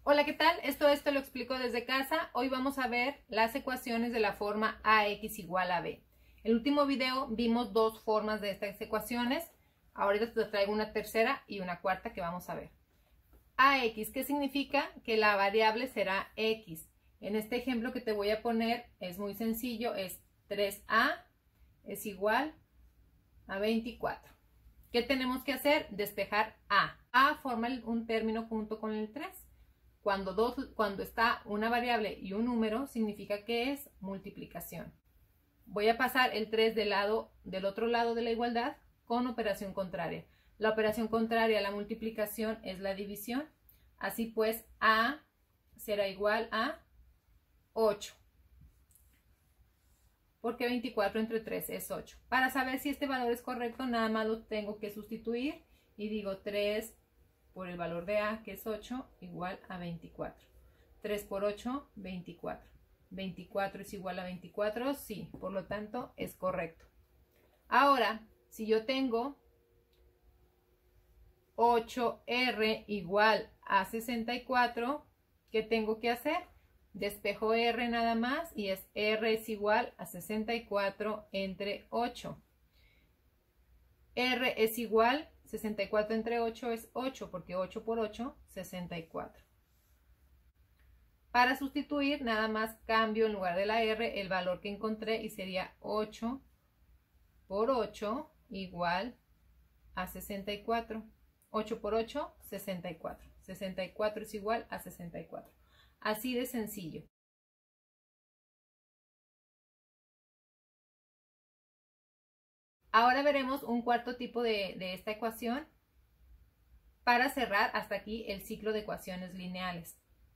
Hola, ¿qué tal? Esto lo explico desde casa. Hoy vamos a ver las ecuaciones de la forma AX igual a B. En el último video vimos dos formas de estas ecuaciones. Ahorita te traigo una tercera y una cuarta que vamos a ver. AX, ¿qué significa? Que la variable será X. En este ejemplo que te voy a poner es muy sencillo, es 3A es igual a 24. ¿Qué tenemos que hacer? Despejar A. A forma un término junto con el 3. Cuando está una variable y un número, significa que es multiplicación. Voy a pasar el 3 del otro lado de la igualdad con operación contraria. La operación contraria a la multiplicación es la división. Así pues, A será igual a 8. Porque 24 entre 3 es 8. Para saber si este valor es correcto, nada más lo tengo que sustituir y digo 3 por el valor de A, que es 8, igual a 24. 3 por 8, 24. 24 es igual a 24, sí, por lo tanto es correcto. Ahora, si yo tengo 8R igual a 64, ¿qué tengo que hacer? Despejo R nada más y R es igual a 64 entre 8. R es igual, 64 entre 8 es 8, porque 8 por 8, 64. Para sustituir, nada más cambio en lugar de la R el valor que encontré y sería 8 por 8 igual a 64. 8 por 8, 64. 64 es igual a 64. Así de sencillo. Ahora veremos un cuarto tipo de esta ecuación para cerrar hasta aquí el ciclo de ecuaciones lineales.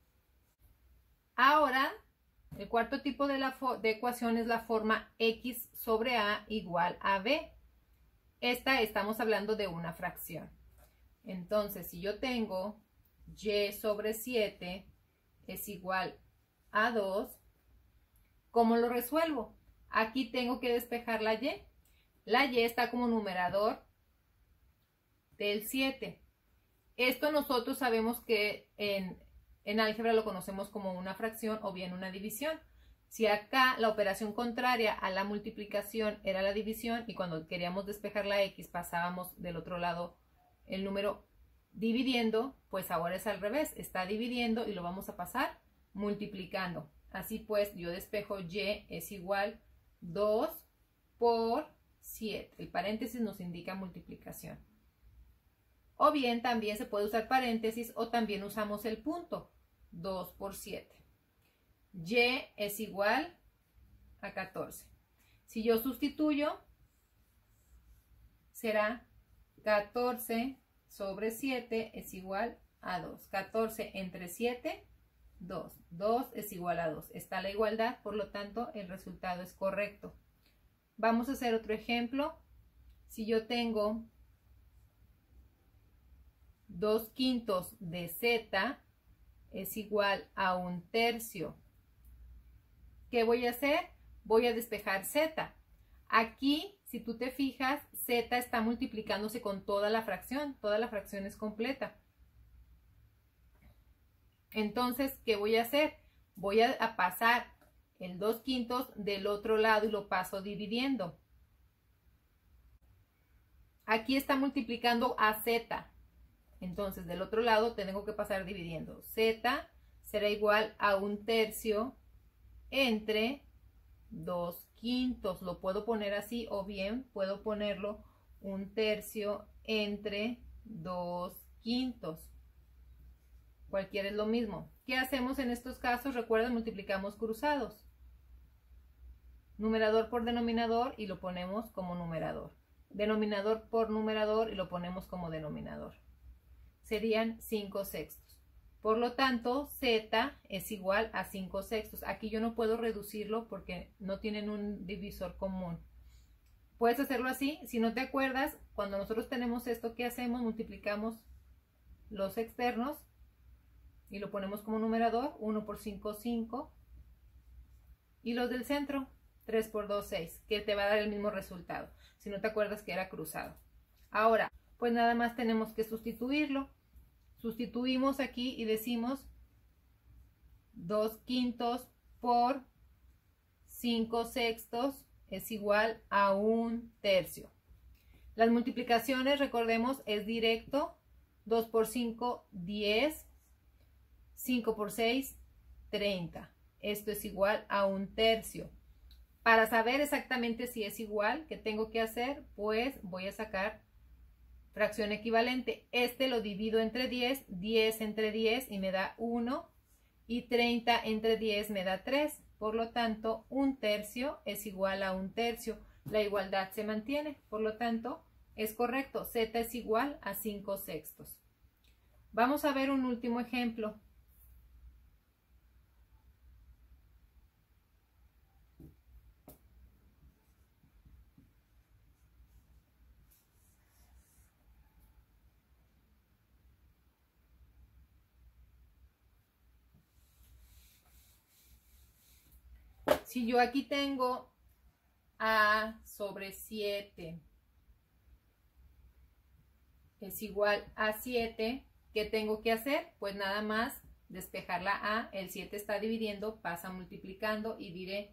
Ahora, el cuarto tipo de ecuación es la forma X sobre A igual a B. Estamos hablando de una fracción. Entonces, si yo tengo Y sobre 7 es igual a 2, ¿cómo lo resuelvo? Aquí tengo que despejar la Y. La Y está como numerador del 7. Esto nosotros sabemos que en álgebra lo conocemos como una fracción o bien una división. Si acá la operación contraria a la multiplicación era la división y cuando queríamos despejar la X pasábamos del otro lado el número dividiendo, pues ahora es al revés, está dividiendo y lo vamos a pasar multiplicando. Así pues, yo despejo Y es igual 2 por 7. El paréntesis nos indica multiplicación. O bien también se puede usar paréntesis o también usamos el punto. 2 por 7. Y es igual a 14. Si yo sustituyo, será 14 sobre 7 es igual a 2. 14 entre 7, 2. 2 es igual a 2. Está la igualdad, por lo tanto, el resultado es correcto. Vamos a hacer otro ejemplo. Si yo tengo 2/5 de Z es igual a 1/3. ¿Qué voy a hacer? Voy a despejar Z. Aquí, si tú te fijas, Z está multiplicándose con toda la fracción es completa. Entonces, ¿qué voy a hacer? Voy a pasar el 2/5 del otro lado y lo paso dividiendo. Aquí está multiplicando a Z. Entonces, del otro lado tengo que pasar dividiendo. Z será igual a 1/3 entre 2/5. Lo puedo poner así o bien puedo ponerlo 1/3 entre 2/5. Cualquiera es lo mismo. ¿Qué hacemos en estos casos? Recuerda, multiplicamos cruzados. Numerador por denominador y lo ponemos como numerador. Denominador por numerador y lo ponemos como denominador. Serían 5/6. Por lo tanto, Z es igual a 5/6. Aquí yo no puedo reducirlo porque no tienen un divisor común. Puedes hacerlo así. Si no te acuerdas, cuando nosotros tenemos esto, ¿qué hacemos? Multiplicamos los externos y lo ponemos como numerador. 1 por 5, 5. Y los del centro, 3 por 2, 6, que te va a dar el mismo resultado. Si no te acuerdas que era cruzado. Ahora, pues nada más tenemos que sustituirlo. Sustituimos aquí y decimos 2/5 por 5/6 es igual a 1/3. Las multiplicaciones, recordemos, es directo. 2 por 5, 10. 5 por 6, 30. Esto es igual a 1/3. Para saber exactamente si es igual, ¿qué tengo que hacer? Pues voy a sacar fracción equivalente. Este lo divido entre 10, 10 entre 10 y me da 1. Y 30 entre 10 me da 3. Por lo tanto, 1/3 es igual a 1/3. La igualdad se mantiene. Por lo tanto, es correcto. Z es igual a 5/6. Vamos a ver un último ejemplo. Si yo aquí tengo a sobre 7 es igual a 7, ¿qué tengo que hacer? Pues nada más despejar la a, el 7 está dividiendo, pasa multiplicando y diré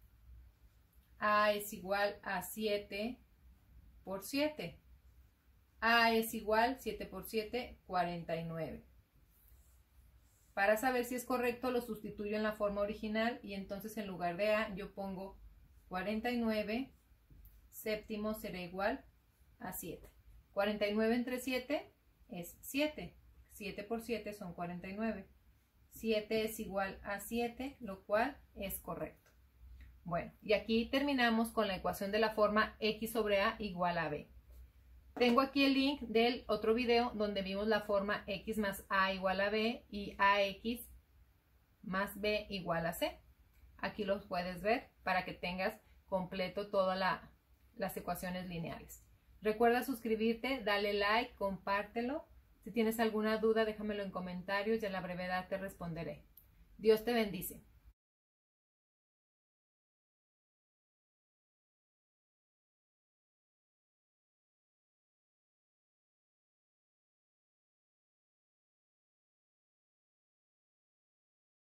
a es igual a 7 por 7. A es igual 7 por 7, 49. Para saber si es correcto lo sustituyo en la forma original y entonces en lugar de a yo pongo 49 séptimos será igual a 7. 49 entre 7 es 7. 7 por 7 son 49. 7 es igual a 7, lo cual es correcto. Bueno, y aquí terminamos con la ecuación de la forma x sobre a igual a b. Tengo aquí el link del otro video donde vimos la forma x más a igual a b y ax más b igual a c. Aquí los puedes ver para que tengas completo todas las ecuaciones lineales. Recuerda suscribirte, dale like, compártelo. Si tienes alguna duda, déjamelo en comentarios y a la brevedad te responderé. Dios te bendice.